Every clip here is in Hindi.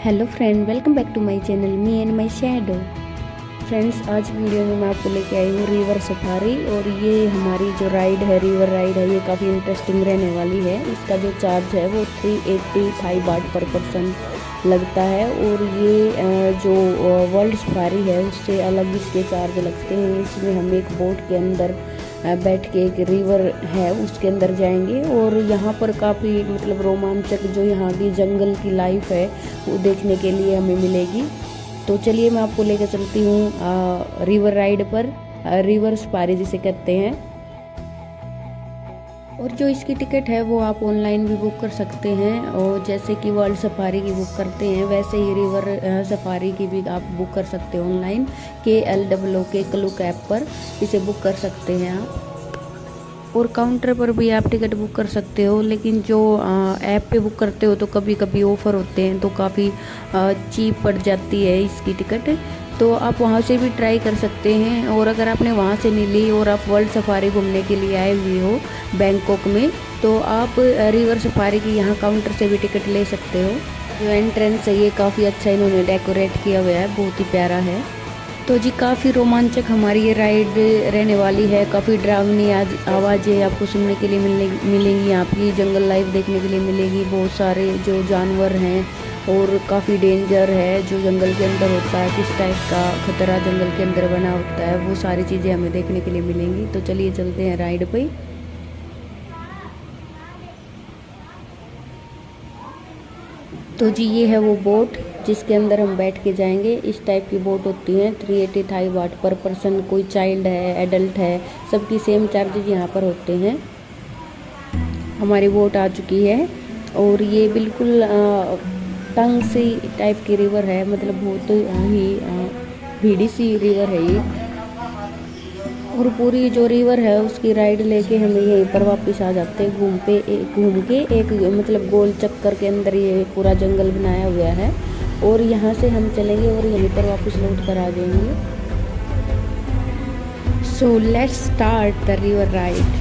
Hello friend, welcome back to my channel me and my shadow. Friends, आज वीडियो में मैं आपको लेके आई हूँ रिवर सफारी। और ये हमारी जो राइड है, रिवर राइड है, ये काफ़ी इंटरेस्टिंग रहने वाली है। इसका जो चार्ज है वो 385 बाट पर पर्सन लगता है। और ये जो वर्ल्ड सफारी है उससे अलग इसके चार्ज लगते हैं। इसमें हम एक बोट के अंदर बैठ के, एक रिवर है उसके अंदर जाएंगे। और यहाँ पर काफ़ी मतलब रोमांचक जो यहाँ की जंगल की लाइफ है वो देखने के लिए हमें मिलेगी। तो चलिए मैं आपको लेकर चलती हूँ रिवर राइड पर, रिवर सफारी जिसे कहते हैं। और जो इसकी टिकट है वो आप ऑनलाइन भी बुक कर सकते हैं। और जैसे कि वर्ल्ड सफारी की बुक करते हैं वैसे ही रिवर सफारी की भी आप बुक कर सकते हैं ऑनलाइन। KLOOK क्लूक ऐप पर इसे बुक कर सकते हैं आप। और काउंटर पर भी आप टिकट बुक कर सकते हो, लेकिन जो ऐप पे बुक करते हो तो कभी कभी ऑफ़र होते हैं तो काफ़ी चीप पड़ जाती है इसकी टिकट। तो आप वहाँ से भी ट्राई कर सकते हैं। और अगर आपने वहाँ से नहीं ली और आप वर्ल्ड सफारी घूमने के लिए आए हुए हो बैंकॉक में, तो आप रिवर सफारी की यहाँ काउंटर से भी टिकट ले सकते हो। जो एंट्रेंस है ये काफ़ी अच्छा इन्होंने डेकोरेट किया हुआ है, बहुत ही प्यारा है। तो जी काफ़ी रोमांचक हमारी ये राइड रहने वाली है। काफ़ी डरावनी आवाज़ें आपको सुनने के लिए मिलेंगी, आपकी जंगल लाइफ देखने के लिए मिलेगी। बहुत सारे जो जानवर हैं और काफ़ी डेंजर है जो जंगल के अंदर होता है, किस टाइप का खतरा जंगल के अंदर बना होता है, वो सारी चीज़ें हमें देखने के लिए मिलेंगी। तो चलिए चलते हैं राइड पे। तो जी ये है वो बोट जिसके अंदर हम बैठ के जाएंगे। इस टाइप की बोट होती हैं। 385 वाट पर पर्सन, कोई चाइल्ड है, एडल्ट है, सबकी सेम चार्जेज यहाँ पर होते हैं। हमारी बोट आ चुकी है और ये बिल्कुल तंग सी टाइप की रिवर है, मतलब बहुत ही भीड़ी सी रिवर है ये। और पूरी जो रिवर है उसकी राइड लेके हमें यहीं पर वापस आ जाते हैं घूम के एक मतलब गोल चक्कर के अंदर ये पूरा जंगल बनाया हुआ है। और यहाँ से हम चलेंगे और यहीं पर वापस लौट कर आ जाएंगे। So let's start the river ride.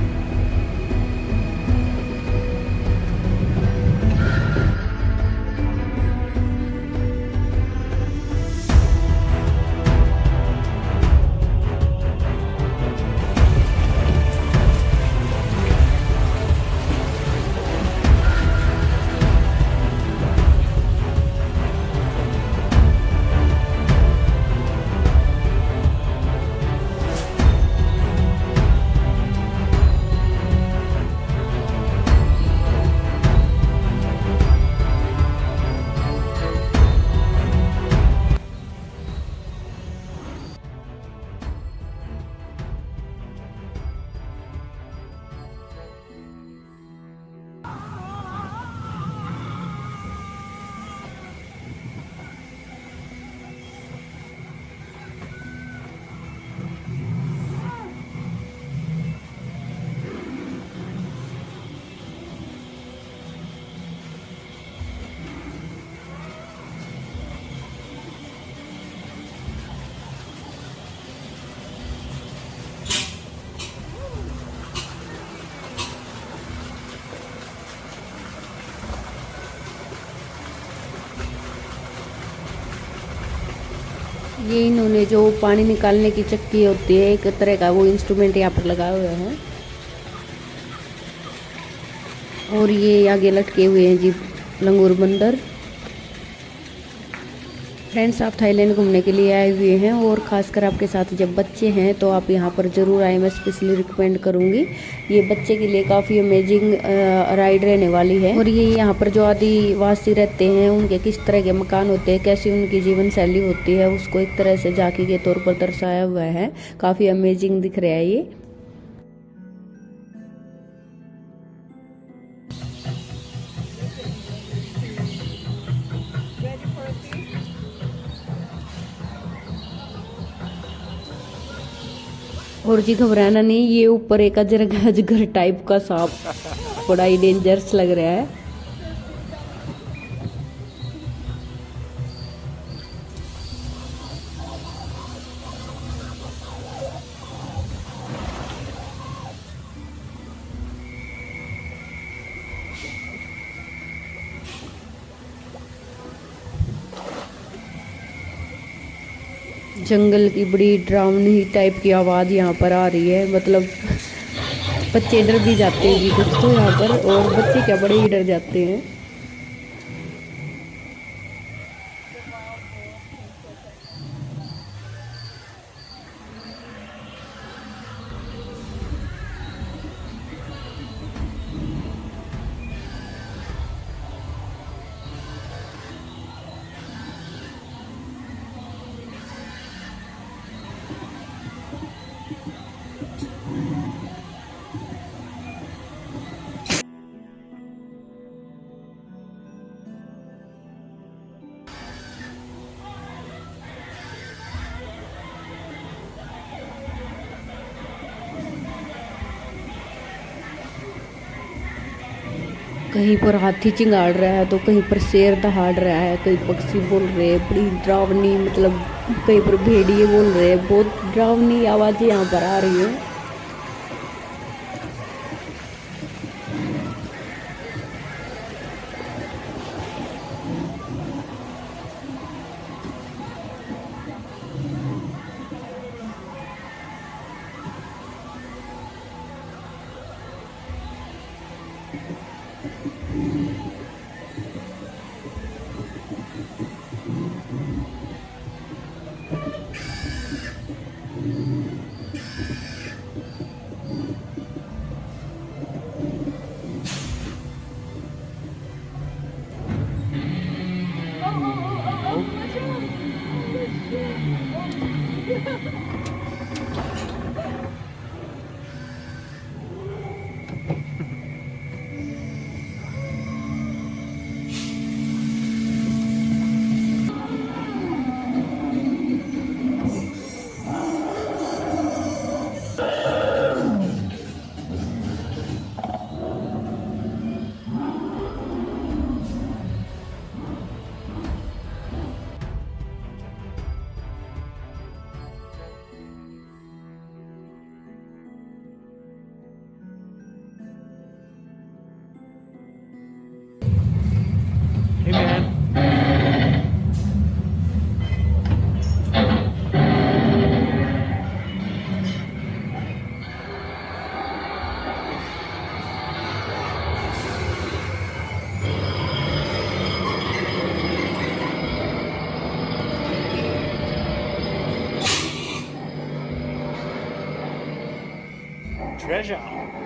ये इन्होंने जो पानी निकालने की चक्की होती है, एक तरह का वो इंस्ट्रूमेंट यहाँ पर लगाया हुआ है। और ये आगे लटके हुए हैं जी लंगूर बंदर। फ्रेंड्स, आप थाईलैंड घूमने के लिए आए हुए हैं और ख़ासकर आपके साथ जब बच्चे हैं तो आप यहाँ पर ज़रूर आए, मैं स्पेशली रिकमेंड करूँगी। ये बच्चे के लिए काफ़ी अमेजिंग राइड रहने वाली है। और ये यहाँ पर जो आदिवासी रहते हैं उनके किस तरह के मकान होते हैं, कैसी उनकी जीवन शैली होती है, उसको एक तरह से झांकी के तौर पर दर्शाया हुआ है। काफ़ी अमेजिंग दिख रहा है ये। और जी घबराना नहीं, ये ऊपर एक अजगर टाइप का सांप बड़ा ही डेंजरस लग रहा है। जंगल की बड़ी डरावनी टाइप की आवाज़ यहाँ पर आ रही है। मतलब बच्चे डर भी जाते हैं जी कुछ तो यहाँ पर, और बच्चे क्या बड़े ही डर जाते हैं। कहीं पर हाथी चिंगाड़ रहा है तो कहीं पर शेर दहाड़ रहा है, कहीं पक्षी बोल रहे हैं बड़ी डरावनी, मतलब कहीं पर भेड़िए बोल रहे हैं। बहुत डरावनी आवाज़ें यहाँ पर आ रही है। Hey man. Treasure.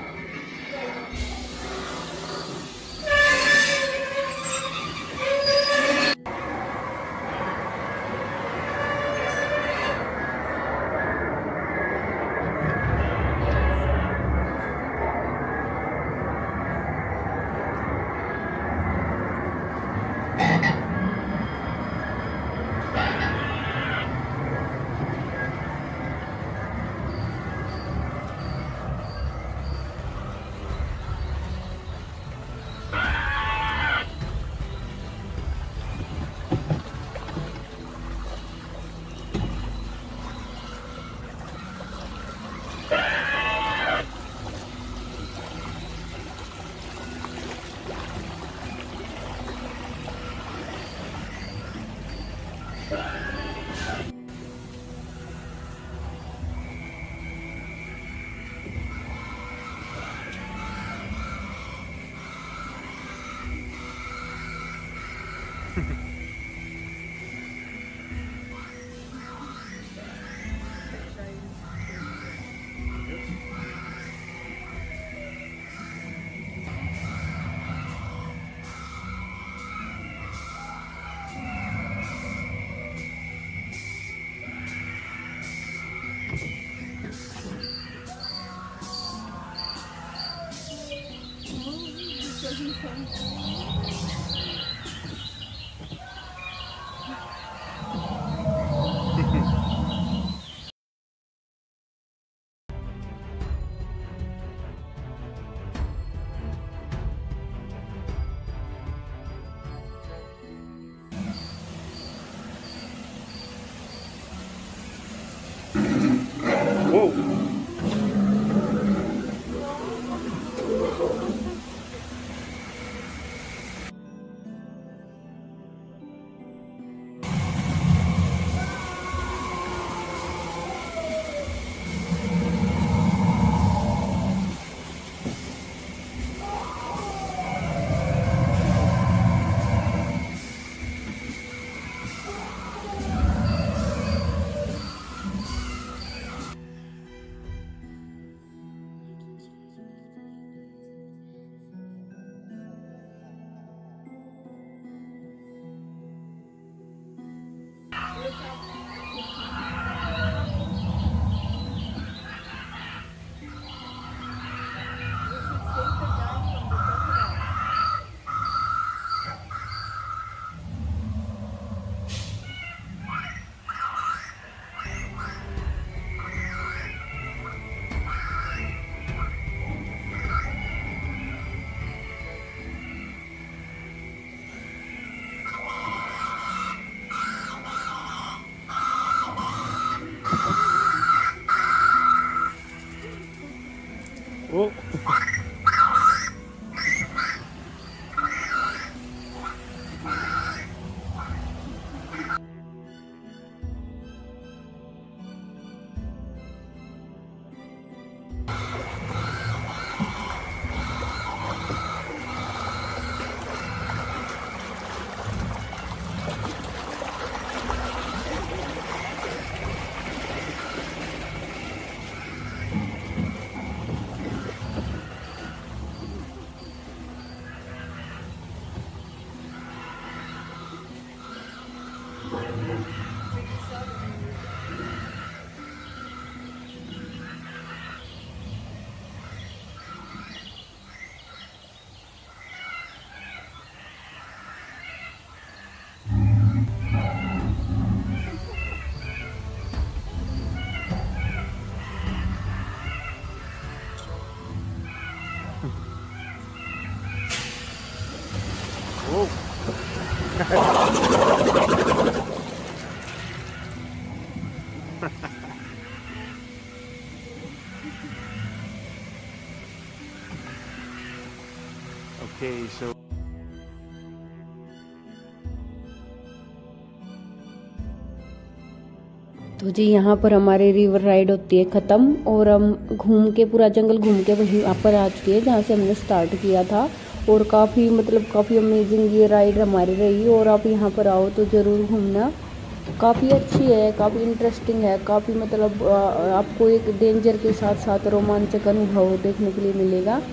Whoa. Oh. Whoa. Okay, so तो जी यहाँ पर हमारी रिवर राइड होती है ख़त्म और हम घूम के पूरा जंगल घूम के वहीं यहाँ पर आ चुके हैं जहाँ से हमने स्टार्ट किया था। और काफ़ी काफ़ी अमेजिंग ये राइड हमारी रही। और आप यहाँ पर आओ तो ज़रूर घूमना, काफ़ी अच्छी है, काफ़ी इंटरेस्टिंग है, काफ़ी आपको एक डेंजर के साथ साथ रोमांचक अनुभव देखने के लिए मिलेगा।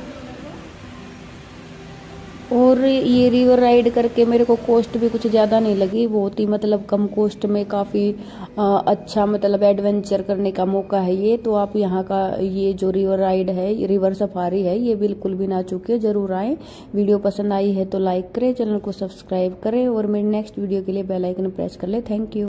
और ये रिवर राइड करके मेरे को कॉस्ट भी कुछ ज़्यादा नहीं लगी, बहुत ही कम कॉस्ट में काफ़ी अच्छा एडवेंचर करने का मौका है ये। तो आप यहाँ का ये जो रिवर राइड है, रिवर सफारी है, ये बिल्कुल भी ना चूके, ज़रूर आएँ। वीडियो पसंद आई है तो लाइक करें, चैनल को सब्सक्राइब करें और मेरे नेक्स्ट वीडियो के लिए बेल आइकन प्रेस कर ले। Thank you.